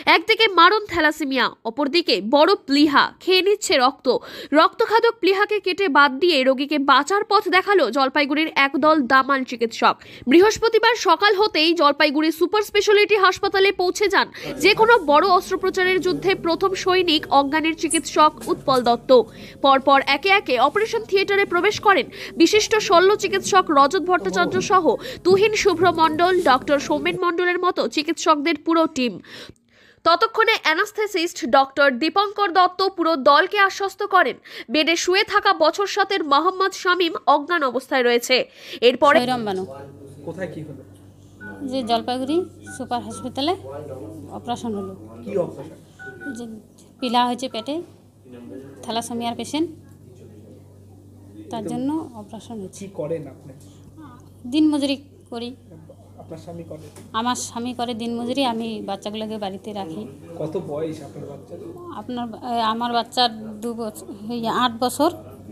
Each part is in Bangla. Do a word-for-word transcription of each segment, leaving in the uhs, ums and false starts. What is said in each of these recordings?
একদিকে মারণ থ্যালাসেমিয়া, অপরদিকে বড় প্লীহা, খেয়ে নিচ্ছে রক্ত। রক্তখাদক প্লীহাকে কেটে বাদ দিয়ে রোগীকে বাঁচার পথ দেখালো জলপাইগুড়ির একদল দামাল চিকিৎসক। বৃহস্পতিবার সকাল হতেই জলপাইগুড়ি সুপার স্পেশালিটি হাসপাতালে পৌঁছে যান যে কোনো বড় অস্ত্রোপচারের যুদ্ধে প্রথম সৈনিক অজ্ঞানের চিকিৎসক উৎপল দত্ত। পরপর একে একে অপারেশন থিয়েটারে প্রবেশ করেন বিশিষ্ট শল্য চিকিৎসক রজত ভট্টাচার্য সহ তুহিন শুভ্র মণ্ডল, ডক্টর সৌমেন মণ্ডলের মতো চিকিৎসকদের পুরো টিম। ততক্ষণে অ্যানাস্থেসিস্ট ডক্টর দীপঙ্কর দত্ত পুরো দলকে আশ্বস্ত করেন বেডে শুয়ে থাকা বছর সাতের মোহাম্মদ শামীম অজ্ঞান অবস্থায় রয়েছে। এরপরে কোথায় কি হলো? যে জলপাইগুড়ি সুপার হসপিটালে অপারেশন হলো। কি অপারেশন? যে পিলা হয়েছে পেটে, থ্যালাসেমিয়ার পেশেন্ট, তার জন্য অপারেশন হচ্ছে। কি করেন আপনি? দিন মজুরি করি। আপনার স্বামী করে? আমার স্বামী করে দিন মজুরি, আমি বাচ্চাগুলোকে বাড়িতে রাখি। কত বয়স আপনার বাচ্চার? আপনার আমার বাচ্চার দু বছর, আট বছর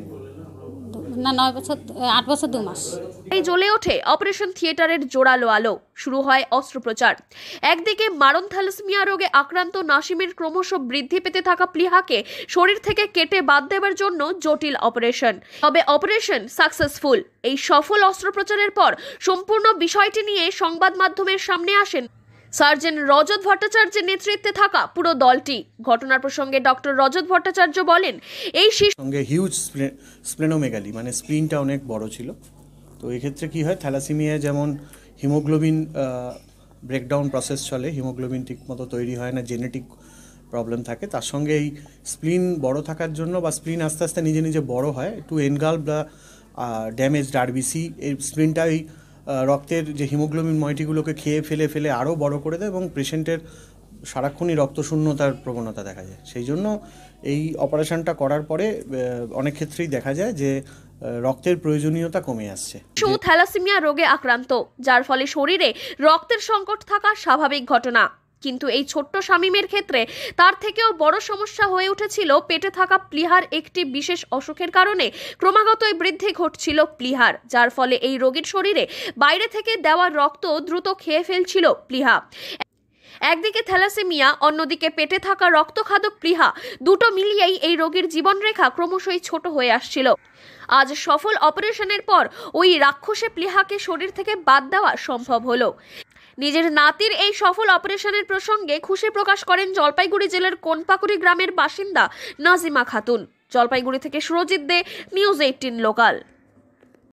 না নয় বছর, আট বছর দু মাস। এই জ্বলে ওঠে অপারেশন থিয়েটারের জোরালো আলো। শুরু হয় অস্ত্রোপচার। একদিকে মারণ থ্যালাসেমিয়া রোগে আক্রান্ত নাসিমের ক্রমশ বৃদ্ধি পেতে থাকা প্লীহাকে শরীর থেকে কেটে বাদ দেওয়ার জন্য জটিল অপারেশন। তবে অপারেশন সাকসেসফুল। এই সফল অস্ত্রোপচারের পর সম্পূর্ণ বিষয়টি নিয়ে সংবাদ মাধ্যমের সামনে আসেন সার্জন রজত ভট্টাচার্যের নেতৃত্বে থাকা পুরো দলটি। ঘটনার প্রসঙ্গে ডক্টর রজত ভট্টাচার্য বলেন, এই শিশু সঙ্গে হিউজ স্প্লেনোমেগালি মানে স্প্লিনটা অনেক বড় ছিল। তো এক্ষেত্রে কি হয়, থ্যালাসেমিয়া যেমন হিমোগ্লোবিন ব্রেকডাউন প্রসেস চলে, হিমোগ্লোবিন ঠিকমতো তৈরি হয় না, জেনেটিক প্রবলেম থাকে, তার সঙ্গে এই স্প্লিন বড় থাকার জন্য বা স্প্লিন আস্তে আস্তে নিজে নিজে বড় হয় to engulf the damaged RBC. এই স্প্লিনটা এই রক্তের যে হিমোগ্লোবিন ময়টিগুলোকে খেয়ে ফেলে ফেলে আরও বড় করে দেয় এবং পেশেন্টের সারাক্ষণই রক্তশূন্যতার প্রবণতা দেখা যায়। সেই জন্য এই অপারেশনটা করার পরে অনেক ক্ষেত্রেই দেখা যায় যে রক্তের প্রয়োজনীয়তা কমে আসছে। শিশু থ্যালাসেমিয়া রোগে আক্রান্ত, যার ফলে শরীরে রক্তের সংকট থাকা স্বাভাবিক ঘটনা। কিন্তু এই ছোট্ট শামীমের ক্ষেত্রে তার থেকেও বড় সমস্যা হয়ে উঠেছিল পেটে থাকা প্লীহার একটি বিশেষ অসুখের কারণে ক্রমাগতই বৃদ্ধি ঘটছিল প্লীহার, যার ফলে এই রোগীর শরীরে বাইরে থেকে দেওয়া রক্ত দ্রুত খেয়ে ফেলছিল প্লীহা। একদিকে থ্যালাসেমিয়া, অন্যদিকে পেটে থাকা রক্তখাদক প্লীহা, দুটো মিলিয়েই এই রোগীর জীবনরেখা ক্রমশই ছোট হয়ে আসছিল। আজ সফল অপারেশনের পর ওই রাক্ষসে প্লীহাকে শরীর থেকে বাদ দেওয়া সম্ভব হলো। নিজের নাতির এই সফল অপারেশনের প্রসঙ্গে খুশি প্রকাশ করেন জলপাইগুড়ি জেলার কোনপাকুড়ি গ্রামের বাসিন্দা নাজিমা খাতুন। জলপাইগুড়ি থেকে Surajit Dey, news eighteen local.